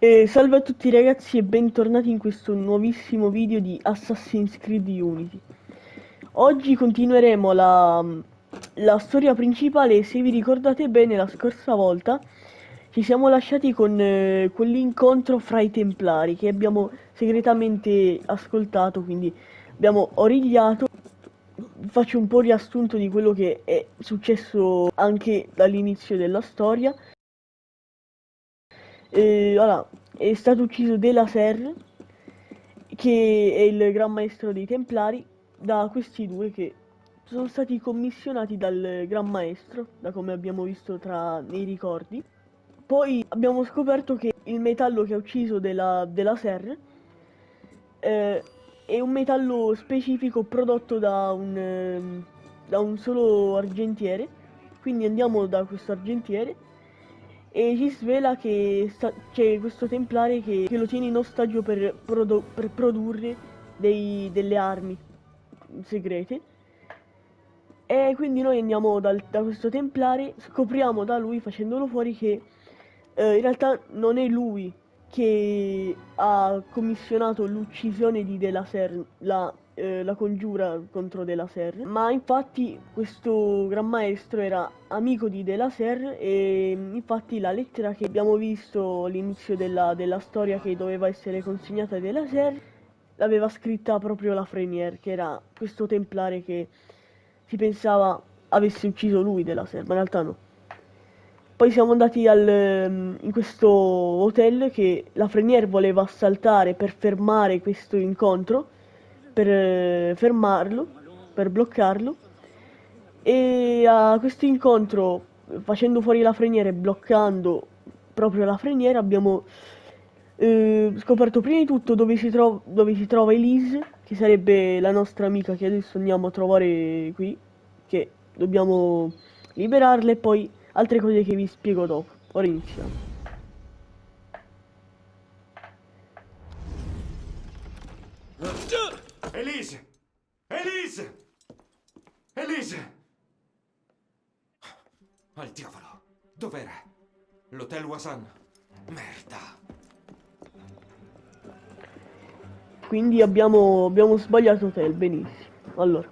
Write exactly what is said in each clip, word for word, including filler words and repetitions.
E salve a tutti ragazzi e bentornati in questo nuovissimo video di Assassin's Creed Unity. Oggi continueremo la, la storia principale. Se vi ricordate bene, la scorsa volta ci siamo lasciati con eh, quell'incontro fra i Templari che abbiamo segretamente ascoltato, quindi abbiamo origliato. Faccio un po' riassunto di quello che è successo anche dall'inizio della storia. Eh, allora, è stato ucciso De La Serre, che è il Gran Maestro dei Templari, da questi due che sono stati commissionati dal Gran Maestro, da come abbiamo visto tra nei ricordi. Poi abbiamo scoperto che il metallo che ha ucciso De La, De La Serre eh, è un metallo specifico prodotto da un, ehm, da un solo argentiere. Quindi andiamo da questo argentiere e ci svela che sta- c'è questo templare che, che lo tiene in ostaggio per, prodo- per produrre dei- delle armi segrete. E quindi noi andiamo dal- da questo templare, scopriamo da lui, facendolo fuori, che eh, in realtà non è lui che ha commissionato l'uccisione di De La Serre, la, eh, la congiura contro De La Serre, ma infatti questo Gran Maestro era amico di De La Serre e infatti la lettera che abbiamo visto all'inizio della, della storia, che doveva essere consegnata a De La Serre, l'aveva scritta proprio la Frenier, che era questo templare che si pensava avesse ucciso lui De La Serre, ma in realtà no. Poi siamo andati al, ehm, in questo hotel che la Frenier voleva assaltare per fermare questo incontro, per eh, fermarlo, per bloccarlo. E a questo incontro, facendo fuori la Frenier e bloccando proprio la Frenier, abbiamo eh, scoperto prima di tutto dove si, tro- dove si trova Elise, che sarebbe la nostra amica che adesso andiamo a trovare qui, che dobbiamo liberarla, e poi altre cose che vi spiego dopo. Ora iniziamo. Elise! Elise! Elise! Al diavolo! Dov'era? L'Hotel Wasan. Merda! Quindi abbiamo, abbiamo sbagliato hotel, benissimo. Allora.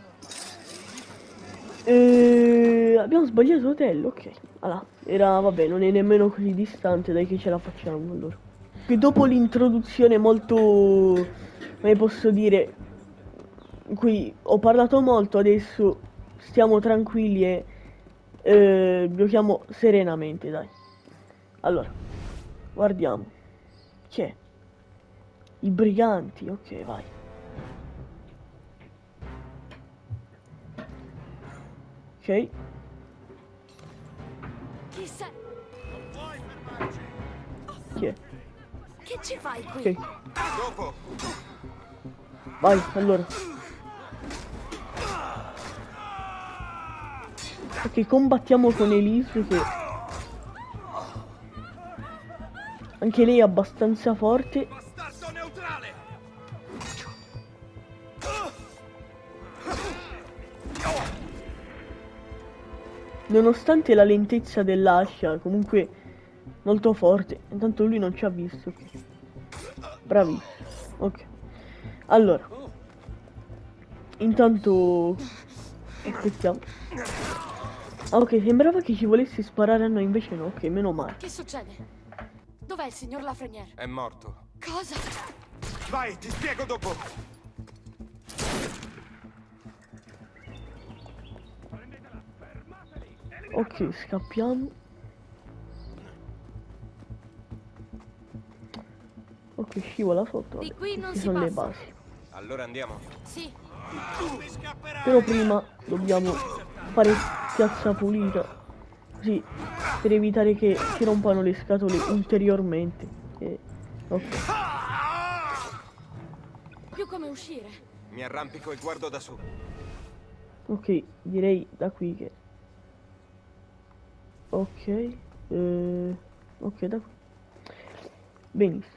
Eh, abbiamo sbagliato hotel, ok. Allora, era, vabbè, non è nemmeno così distante, dai che ce la facciamo allora. Qui dopo l'introduzione molto, come posso dire, in cui ho parlato molto, adesso stiamo tranquilli e eh, giochiamo serenamente, dai. Allora, guardiamo. C'è. I briganti, ok, vai. Ok, Chi sei? chi è? Che ci fai qui? Ok, Dopo! vai, allora. Ok, combattiamo con Elise, che anche lei è abbastanza forte. Bastardo neutrale! Nonostante la lentezza dell'ascia, comunque molto forte. Intanto lui non ci ha visto. Bravissimo. Ok. Allora. Intanto aspettiamo. Ah, ok, sembrava che ci volesse sparare a noi, invece no. Ok, meno male. Che succede? Dov'è il signor Lafreniere? È morto. Cosa? Vai, ti spiego dopo! Ok, scappiamo. Ok, scivola sotto. Di Vabbè, qui non queste si sono le passa. basi. Allora andiamo. Sì. Però prima dobbiamo fare piazza pulita. Così, per evitare che ci rompano le scatole ulteriormente. E... ok. Più come uscire. Mi arrampico e guardo da su. Ok, direi da qui che... ok. Eh... ok, da qui. Benissimo.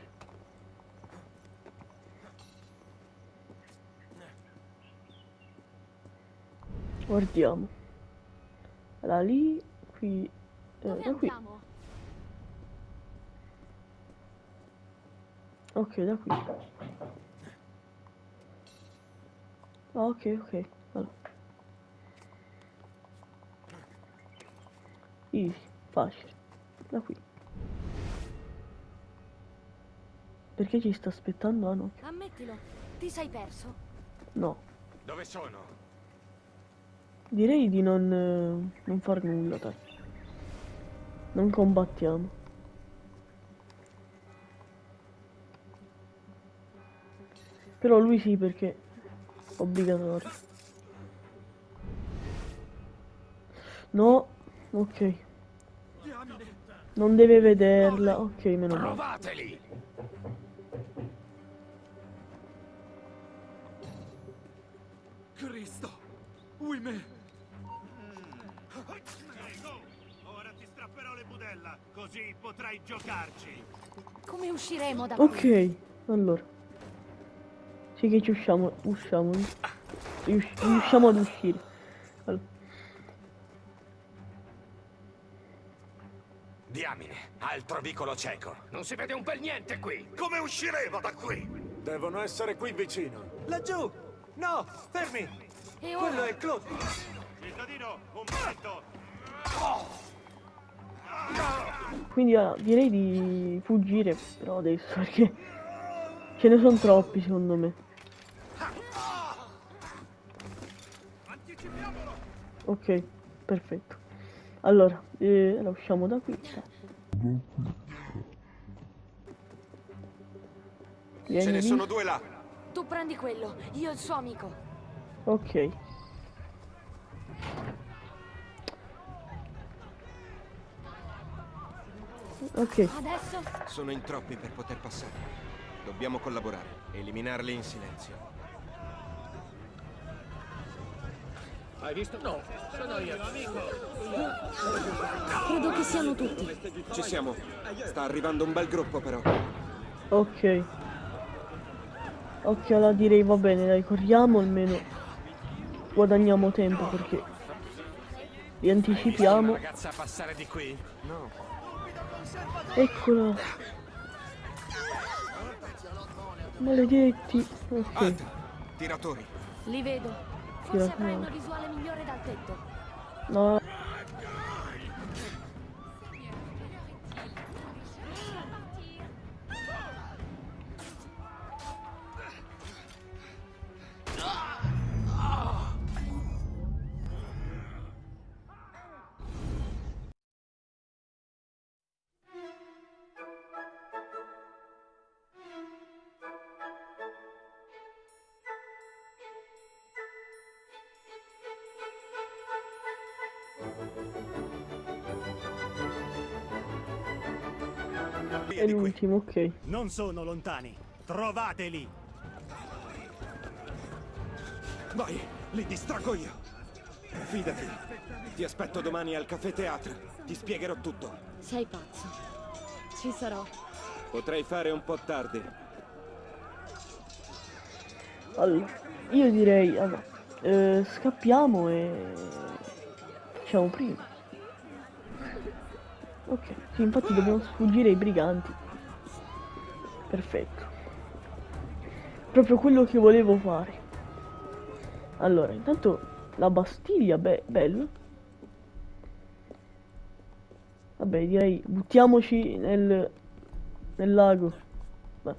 Guardiamo. Allora lì, qui... Eh, Dove da qui. andiamo? Ok, da qui. Ah, ok, ok. Allora. Easy, facile. Da qui. Perché ci sta aspettando? Ah no. Ammettilo, ti sei perso. No. Dove sono? Direi di non, eh, non far nulla, dai. Non combattiamo. Però lui sì, perché obbligatorio. No, ok. Non deve vederla. Ok, meno male. Trovateli! Cristo! Uime! Ora ti strapperò le budella, così potrai giocarci. Come usciremo da qui? Ok, allora. Sì che ci usciamo, usciamo. Rius- riusciamo ad uscire. Allora. Diamine, altro vicolo cieco. Non si vede un bel niente qui. Come usciremo da qui? Devono essere qui vicino. Laggiù! No, fermi! E ora? Quello è Claude! Cittadino, un momento! Quindi allora, direi di fuggire però adesso perché ce ne sono troppi secondo me. Ok, perfetto. Allora, eh, allora usciamo da qui. Vieni Ce ne lì. sono due là. Tu prendi quello, io il suo amico. Ok. Ok, Adesso? Sono in troppi per poter passare. Dobbiamo collaborare. Eliminarli in silenzio. Hai visto? No, sono io, amico. Credo che siano tutti. Ci siamo. Sta arrivando un bel gruppo però. ok. Ok, allora direi va bene, dai, corriamo almeno. Guadagniamo tempo perché li anticipiamo. Ragazza a passare di qui? No. Eccola. Maledetti. Ok. Alta. Tiratori. Li vedo. Forse Tira avrai fuori. una visuale migliore dal tetto. No. Via È di qui. l'ultimo, ok. Non sono lontani. Trovateli! Vai, li distraggo io. Fidati. Ti aspetto domani al caffè teatro. Ti spiegherò tutto. Sei pazzo. Ci sarò. Potrei fare un po' tardi. Allora, io direi, allora, eh, scappiamo e facciamo prima. Ok, sì, infatti dobbiamo sfuggire ai briganti. Perfetto. Proprio quello che volevo fare. Allora, intanto la Bastiglia, beh, bello. Vabbè, direi buttiamoci nel, nel lago. Beh.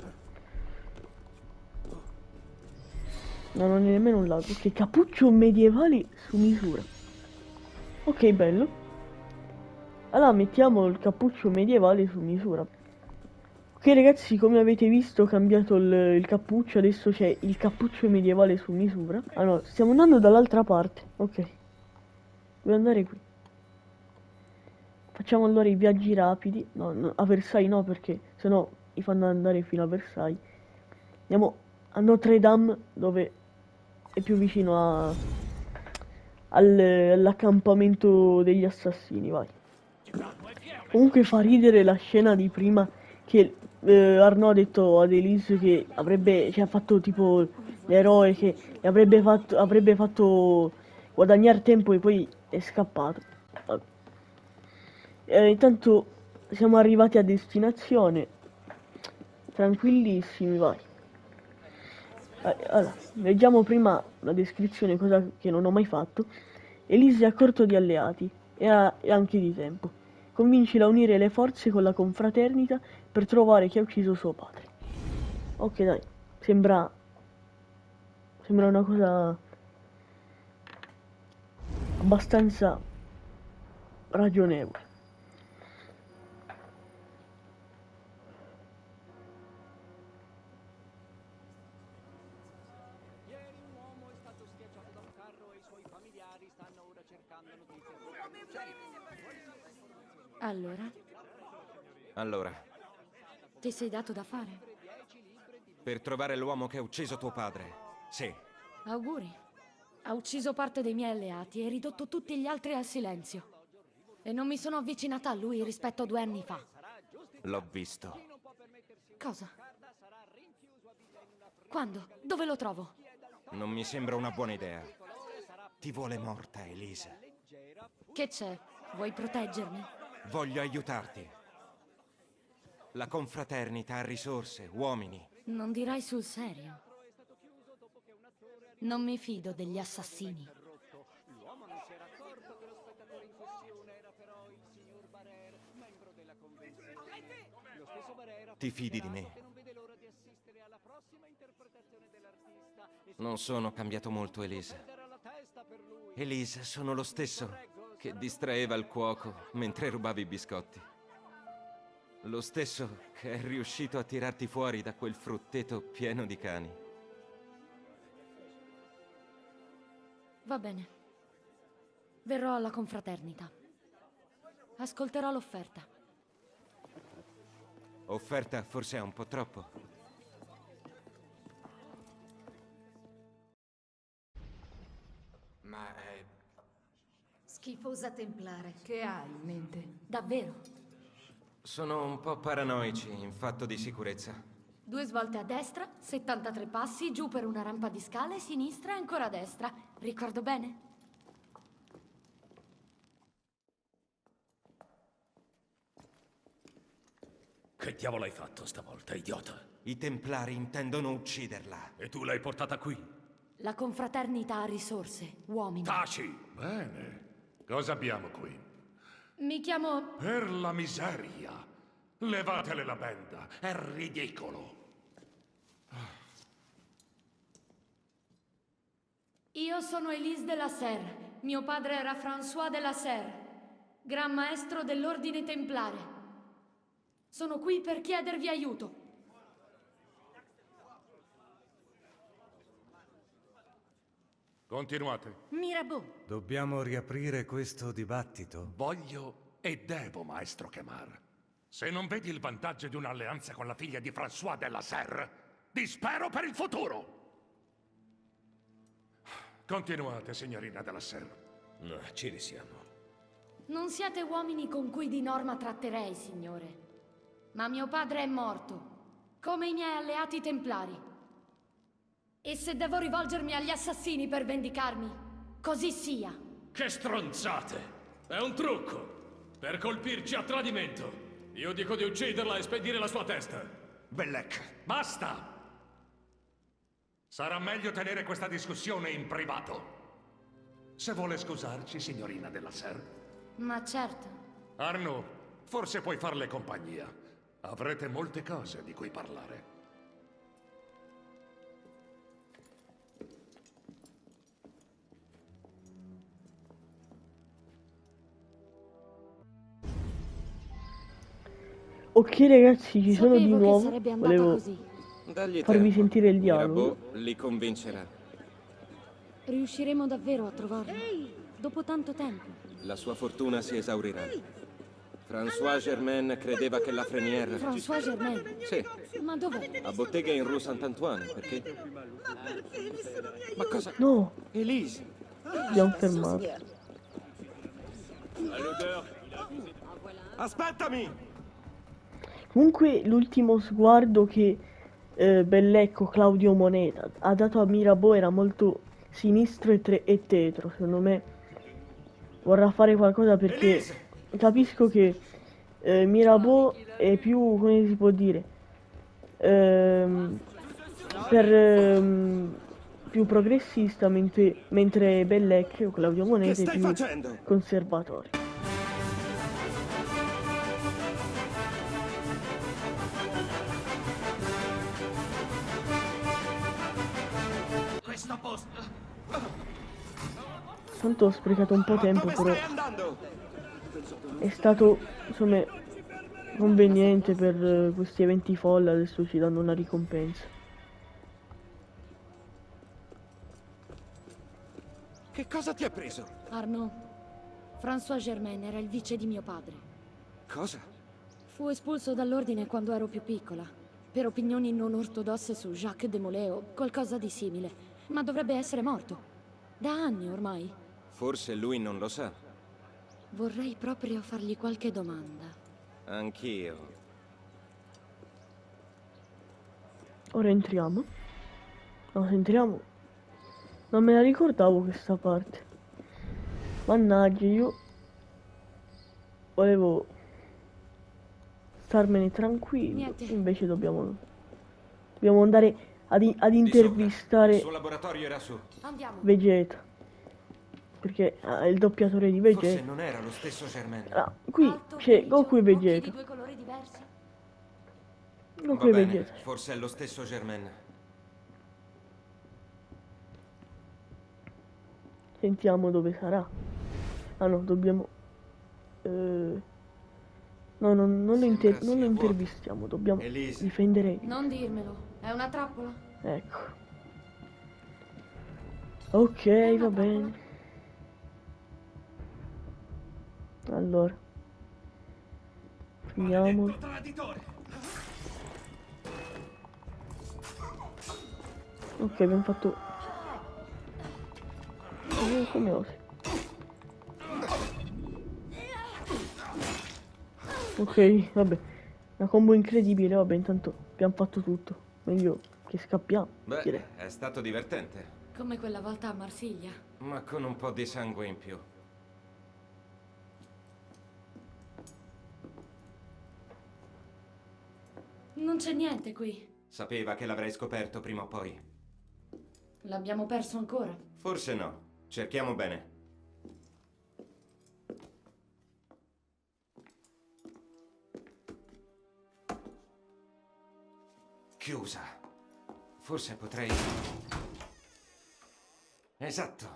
No, non è nemmeno un lago. Ok, cappuccio medievale su misura. Ok, bello. Allora mettiamo il cappuccio medievale su misura. Ok ragazzi, come avete visto ho cambiato il, il cappuccio. Adesso c'è il cappuccio medievale su misura. Ah no, stiamo andando dall'altra parte. Ok. Devo andare qui. Facciamo allora i viaggi rapidi. No, no, a Versailles no, perché sennò mi fanno andare fino a Versailles. Andiamo a Notre Dame, dove è più vicino a, al, all'accampamento degli assassini, vai. Comunque fa ridere la scena di prima che eh, Arnaud ha detto ad Elise che avrebbe, cioè ha fatto tipo l'eroe che le avrebbe fatto, avrebbe fatto guadagnare tempo e poi è scappato. Vabbè. Eh, intanto siamo arrivati a destinazione. tranquillissimi, vai. Allora, leggiamo prima la descrizione, cosa che non ho mai fatto. Elise è a corto di alleati e, ha, e anche di tempo. Convincila a unire le forze con la confraternita per trovare chi ha ucciso suo padre. Ok, dai, sembra... Sembra una cosa... abbastanza ragionevole. Allora, Allora, ti sei dato da fare? per trovare l'uomo che ha ucciso tuo padre. Sì. Auguri. Ha ucciso parte dei miei alleati e ridotto tutti gli altri al silenzio. E non mi sono avvicinata a lui rispetto a due anni fa. L'ho visto. Cosa? Quando? Dove lo trovo? Non mi sembra una buona idea. Ti vuole morta, Elise. Che c'è? Vuoi proteggermi? Voglio aiutarti. La confraternita ha risorse, uomini. Non dirai sul serio. Non mi fido degli assassini. Ti fidi di me? Non sono cambiato molto, Elise. Elise, sono lo stesso che distraeva il cuoco mentre rubavi i biscotti. Lo stesso che è riuscito a tirarti fuori da quel frutteto pieno di cani. Va bene. Verrò alla confraternita. Ascolterò l'offerta. Offerta forse è un po' troppo. Ma è... Schifosa templare, che hai in mente? Davvero? Sono un po' paranoici in fatto di sicurezza. Due svolte a destra, settantatré passi, giù per una rampa di scale, sinistra e ancora a destra. Ricordo bene? Che diavolo hai fatto stavolta, idiota? I Templari intendono ucciderla. E tu l'hai portata qui? La confraternita ha risorse, uomini. Taci! Bene. Cosa abbiamo qui? Mi chiamo... Per la miseria! Levatele la benda, è ridicolo! Io sono Elise de la Serre. Mio padre era François de la Serre, Gran Maestro dell'Ordine Templare. Sono qui per chiedervi aiuto. Continuate. Mirabeau, Dobbiamo riaprire questo dibattito. Voglio e devo, maestro Kemar. Se non vedi il vantaggio di un'alleanza con la figlia di François de la Serre, dispero per il futuro! Continuate, signorina de la Serre. No, ci risiamo. Non siete uomini con cui di norma tratterei, signore. Ma mio padre è morto, come i miei alleati templari. E se devo rivolgermi agli assassini per vendicarmi, così sia. Che stronzate! È un trucco! Per colpirci a tradimento! Io dico di ucciderla e spedire la sua testa! Bellec! Basta! Sarà meglio tenere questa discussione in privato. Se vuole scusarci, signorina della Serre. Ma certo. Arnaud, forse puoi farle compagnia. Avrete molte cose di cui parlare. Ok ragazzi, ci sono di Sapevo che nuovo. sarebbe andata Volevo così. Dagli farvi tempo. sentire il dialogo. Mirabeau li convincerà. Riusciremo davvero a trovarlo? Dopo tanto tempo. La sua fortuna si esaurirà. François Germain credeva che la Frenière... François Germain. Sì, Ma dov'è? a bottega in Rue Saint-Antoine, perché... Ma cosa... No, Elise! abbiamo fermato. Aspettami! Comunque l'ultimo sguardo che eh, Bellecco, Claudio Moneta, ha dato a Mirabeau era molto sinistro e, tre- e tetro. Secondo me vorrà fare qualcosa perché capisco che eh, Mirabeau è più, come si può dire, ehm, per ehm, più progressista, mentre, mentre Bellec o Claudio Monete è più facendo? conservatore. Questo posto. Tanto ho sprecato un po' tempo, Dove però stai andando? è stato, insomma, conveniente per eh, questi eventi folle. Adesso ci danno una ricompensa. Che cosa ti ha preso? Arnaud, François Germain era il vice di mio padre. Cosa? Fu espulso dall'ordine quando ero più piccola, per opinioni non ortodosse su Jacques de Molay o qualcosa di simile, ma dovrebbe essere morto. Da anni ormai. Forse lui non lo sa. Vorrei proprio fargli qualche domanda. Anch'io. Ora entriamo. No, se entriamo. Non me la ricordavo questa parte. Mannaggia, io volevo starmene tranquillo. Niente. Invece dobbiamo dobbiamo andare ad, i- ad Di sopra. intervistare Il suo laboratorio era su. Andiamo. Vegeta. Perché è il doppiatore di Forse Vegeta. non era lo stesso Germain. Ah, qui Alto, c'è grigio, Goku e occhi di Vegeta. due colori diversi. Goku Va e bene, Vegeta. forse è lo stesso Germain. Sentiamo dove sarà. Ah no, dobbiamo... eh, No, non, non, lo, Sembra inter- non lo sia vuoto. intervistiamo, dobbiamo Elisa. difendere... Non dirmelo, è una trappola? Ecco. Ok, È una va bene. Allora. Finiamo. Traditore. Ok, abbiamo fatto... Eh, come osi? Ok, vabbè. Una combo incredibile, vabbè, intanto abbiamo fatto tutto. Meglio che scappiamo, Beh, direi. è stato divertente. Come quella volta a Marsiglia. Ma con un po' di sangue in più. Non c'è niente qui. Sapeva che l'avrei scoperto prima o poi. L'abbiamo perso ancora. Forse no. Cerchiamo bene. Chiusa. Forse potrei... Esatto.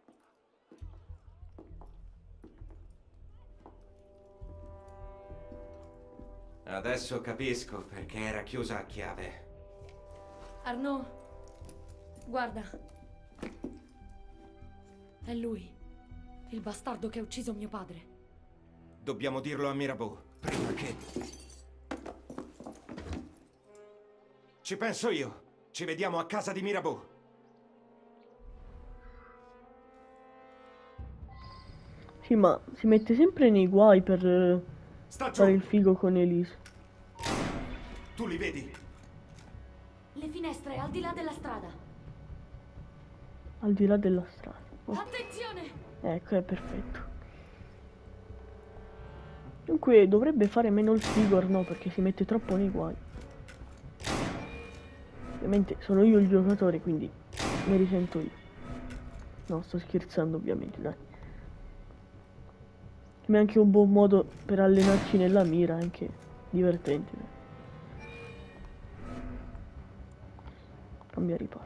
Adesso capisco perché era chiusa a chiave. Arnaud, guarda. È lui. Il bastardo che ha ucciso mio padre. Dobbiamo dirlo a Mirabeau, prima che... Ci penso io. Ci vediamo a casa di Mirabeau. Sì, ma si mette sempre nei guai per eh, Sta giù. fare il figo con Elise. Tu li vedi? Le finestre al di là della strada. Al di là della strada. Oh, Attenzione! ecco, è perfetto. Dunque dovrebbe fare meno il figo, no, perché si mette troppo nei guai. Ovviamente sono io il giocatore, quindi mi risento io. No, sto scherzando ovviamente, dai. Ma è anche un buon modo per allenarci nella mira, anche divertente. Dai. Cambia riparo.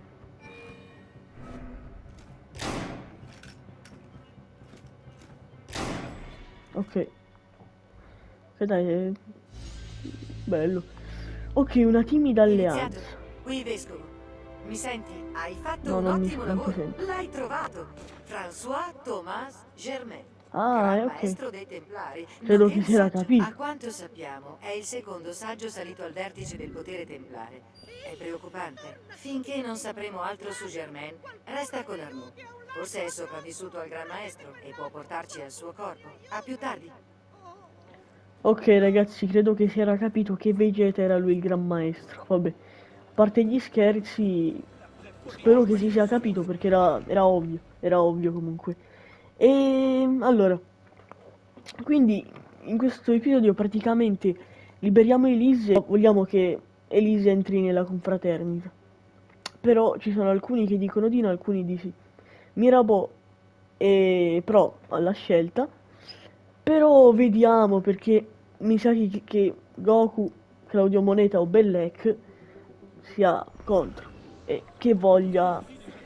Ok. E dai, è bello. Ok, una timida alleanza. Iniziato. Qui vescovo. Mi senti? Hai fatto No, un non mi- ottimo non ti lavoro. sento. L'hai trovato. François Thomas Germain. Ah, Gran eh, ok. maestro dei Templari. Credo nonché che il si era saggio. capito. A quanto sappiamo, è il secondo saggio salito al vertice del potere templare. È preoccupante. Finché non sapremo altro su Germain, resta con Arnaud. Forse è sopravvissuto al Gran Maestro e può portarci al suo corpo. A più tardi. Ok ragazzi, credo che si era capito che Vegeta era lui il gran maestro. Vabbè, a parte gli scherzi, spero che si sia capito perché era, era ovvio, era ovvio comunque. E allora, quindi in questo episodio praticamente liberiamo Elise. Vogliamo che Elise entri nella confraternita. Però ci sono alcuni che dicono di no, alcuni di sì. Mirabeau è pro alla scelta, però vediamo, perché mi sa che, che Goku, Claudio Moneta o Bellec sia contro e che voglia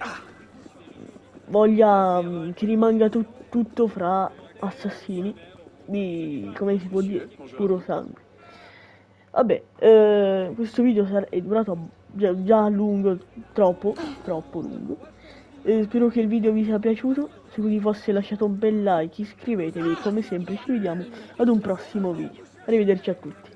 voglia mh, che rimanga tu- tutto fra assassini di, come si può dire, puro sangue. Vabbè, eh, questo video sar- è durato già, già lungo, troppo, troppo lungo. Eh, spero che il video vi sia piaciuto. Se vi fosse, lasciate un bel like, iscrivetevi, come sempre ci vediamo ad un prossimo video. Arrivederci a tutti.